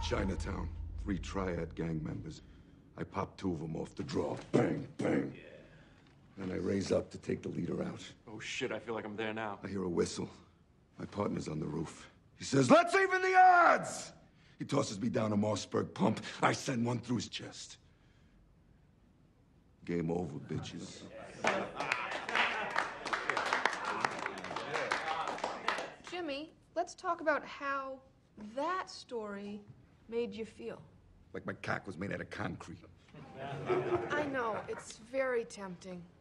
Chinatown. 3 Triad gang members. I pop 2 of them off the draw. Bang, bang. Yeah. And I raise up to take the leader out. Oh, shit, I feel like I'm there now. I hear a whistle. My partner's on the roof. He says, "Let's even the odds!" He tosses me down a Mossberg pump. I send one through his chest. Game over, bitches. Jimmy, let's talk about how that story made you feel. Like my cock was made out of concrete. I know, it's very tempting.